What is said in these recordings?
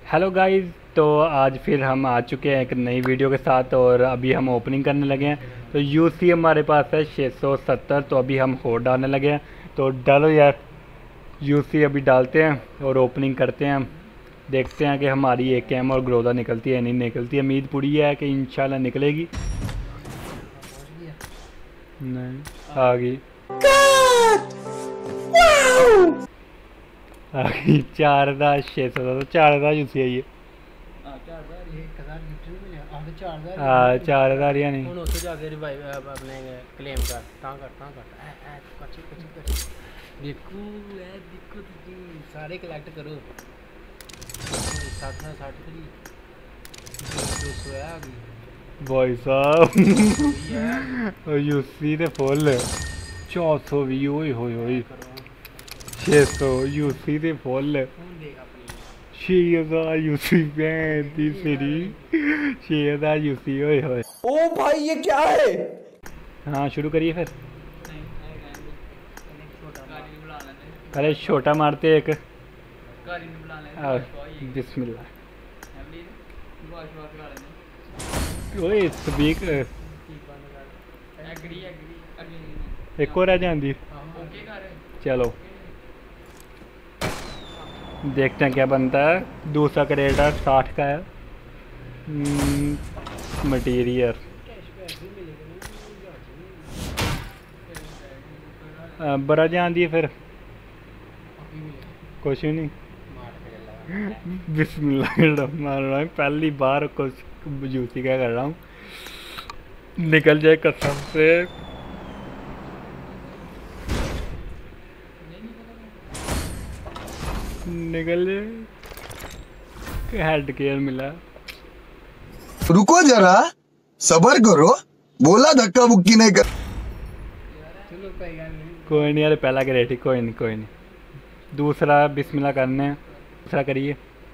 Hello guys, तो आज फिर हम आ चुके हैं एक नई वीडियो के साथ और अभी हम ओपनिंग करने लगे हैं। तो यूसी हमारे पास है 670। तो अभी हम होड डालने लगे हैं। तो डालो यार, यूसी अभी डालते हैं और ओपनिंग करते हैं। देखते हैं कि हमारी एकेएम और ग्रोजा निकलती है नहीं निकलती है। उम्मीद पूरी है कि इंशाल्लाह निकलेगी। नहीं आ गई, आ गई 4600। 4000 यूसी आई है। 4000 या नहीं। सारे कलेक्ट करो। 200 है अभी भाई साहब यूसी ते फुल 420। ओए होए होए 600 यूसी ते फुल 6000 यूसी। 6000 यूसी। ओए होए। ओ भाई ये क्या है? हाँ शुरू करिए फिर। अरे छोटा मारते एक। बिस्मिल्लाह। ओए स्पीक एक और आ जाती। चलो देखते हैं क्या बनता है। दूसरा करेटा 60 का है। मटीरियल बड़ा जाती है फिर कुछ भी नहीं। बिस्मिल्लाह। पहली बार कुछ जूसी क्या कर रहा हूँ। निकल जाए कसम से। निकल जाए। हेड केयर मिला। रुको जरा, सबर करो। बोला धक्का बुक्की नहीं कर। कोई नहीं यार, पहला करेटी कोई नहीं कोई नहीं। दूसरा बिस्मिल्लाह करने। दूसरा करिए।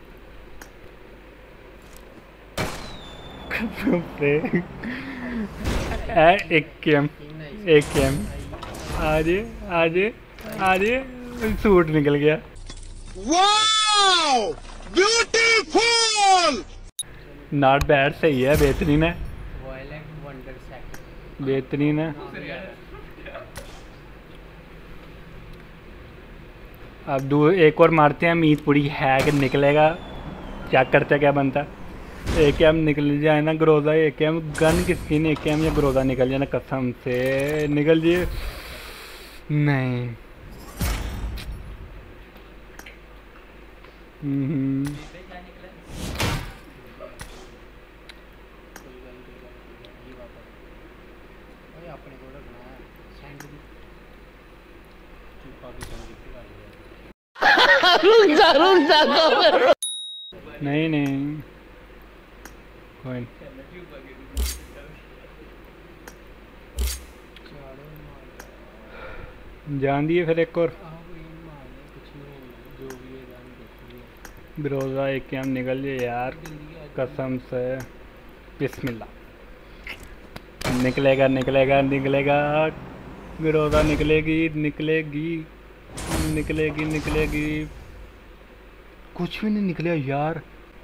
एक केम आज आज आज सूट निकल गया। Wow beautiful. नॉट बैड, सही है, बेहतरीन है बेहतरीन है। अब एक और मारते हैं। उम्मीद पूरी है कि निकलेगा। चेक करते हैं क्या बनता है। एक एम निकल जाए ना ग्रोजा। एक एम गन किसकी नहीं। एक एम या ग्रोजा निकल जाए ना कसम से। निकल जाए नहीं। रुक जा नहीं नहीं कोई नहीं। जान दिए फिर एक और ग्रोजा। एक एम निकल जाए यार कसम से। बिस्मिल्लाह। निकलेगा निकलेगा निकलेगा। ग्रोजा निकलेगी निकलेगी निकलेगी निकलेगी। कुछ भी नहीं निकलेगा यार।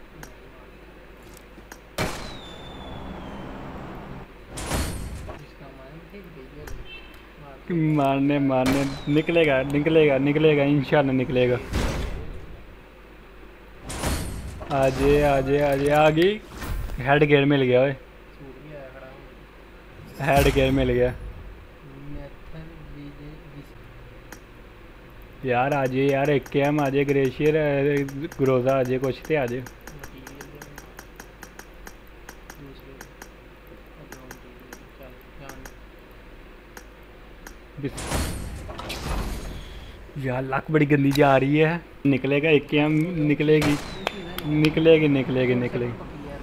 मारने मारने निकलेगा निकलेगा निकलेगा इंशाल्लाह निकलेगा। आजे आजे आजे आ गई। हेड गेयर मिल गया। ओए हेड गेयर मिल गया यार। आजे यार एक कैम आजे ग्रेशियर ग्रोजा आजे कुछ तो आजे। यार लाख बड़ी गंदी जा रही है। निकलेगा एक कैम निकलेगी निकलेगी निकलेगी निकलेगी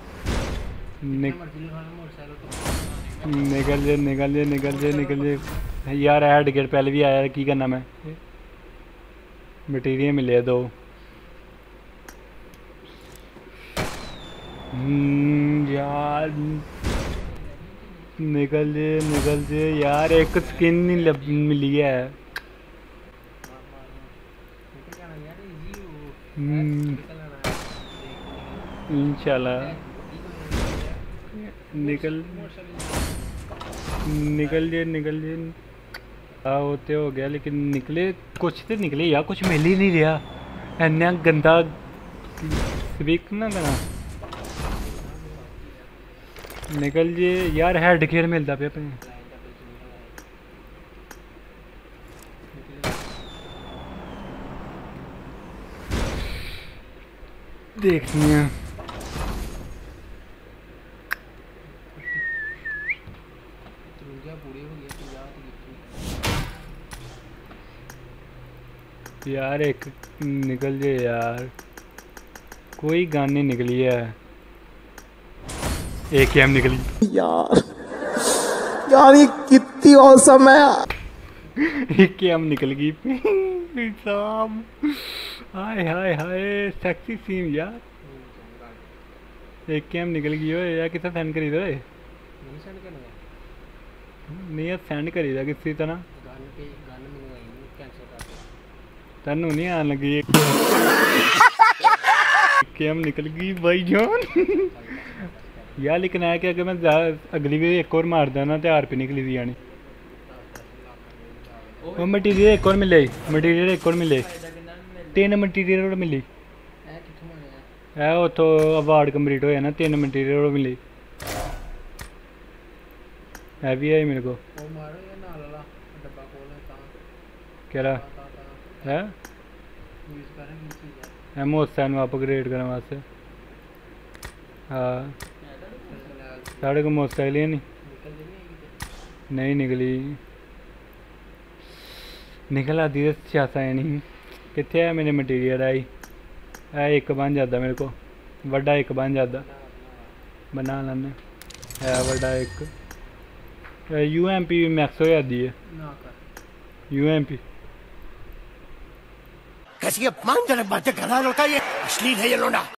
निकल जाए निकल जाए निकल जाए निकल जाए यार। हेड गेयर पहले भी आया की करना मैं। मटीरियल मिले दो। यार निकल जे यार। एक स्किन नहीं मिली है। इंशाल्लाह निकल निकल जे होते हो गया, लेकिन निकले कुछ तो निकले यार, कुछ मिल ही नहीं रहा। इन्ना गंदा स्पीक ना करना। निकल जे यार, हेड गेयर मिलता पे अपने। देखनी है यार, एक निकल जे यार, कोई गन नहीं निकली है। एक एम निकली यार यार ये कितनी औसम है। एक एम निकल गई साहब। हाय हाय हाय सेक्सी सीन यार। एक एम निकल गई हो यार, कितना सेंड करी दो नहीं यार, सेंड करी दा किसी तरह तेन नहीं आन लगी। गेम निकल गई भाई जान यार, लेकिन है कि अगर मैं अगली भी एक और मारदा ना तो आरपी निकली थी जानी। वो मटीरियल एक और मिले, मटीरियल एक और मिले, 3 मटीरियल मिली है उतो। अवार्ड कंप्लीट होया ना, 3 मटीरियल मिली है भी है मेरे को। केड़ा है मोटरसाइकिल अपग्रेड करने वास्ते। हाँ साढ़े को मोटरसाइकिल ही नहीं निकली। निकल आती है सियासा है नहीं। कितने है मेरे मटीरियल आई है, एक बन जाता मेरे को, बड़ा एक बन जाता बना लेने है बड़ा एक। UMP मैक्स हो जाती है UMP। कैसी अपमानजनक बातें कर रहा है लड़का, ये अश्लील है ये लोना।